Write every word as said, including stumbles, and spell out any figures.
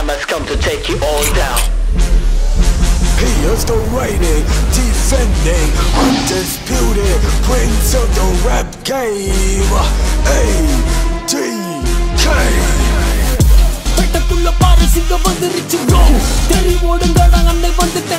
time has come to take you all down. Here's the reigning, defending, undisputed prince of the rap game, A D K. பெட்டக்குள்ள பாரு சிங்க வந்துருச்சு bro தெரி ஓடுங்கடா அண்ணே வந்துட்ட